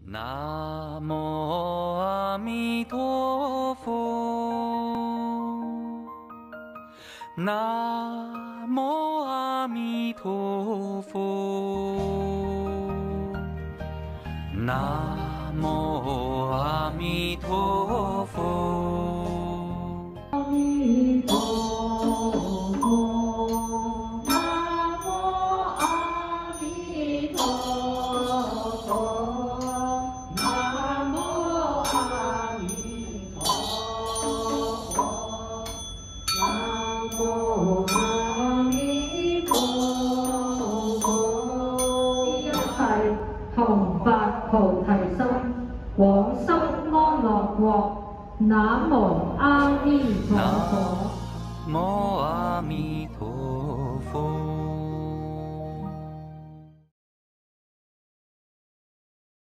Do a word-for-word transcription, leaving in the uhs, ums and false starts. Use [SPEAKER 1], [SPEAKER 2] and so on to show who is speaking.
[SPEAKER 1] 南无阿弥陀佛，南无阿弥陀佛，南无阿弥陀佛。阿弥陀佛，南无阿弥陀佛。
[SPEAKER 2] 同發菩提心，往生安樂國。南無阿彌陀佛。
[SPEAKER 1] 南無阿彌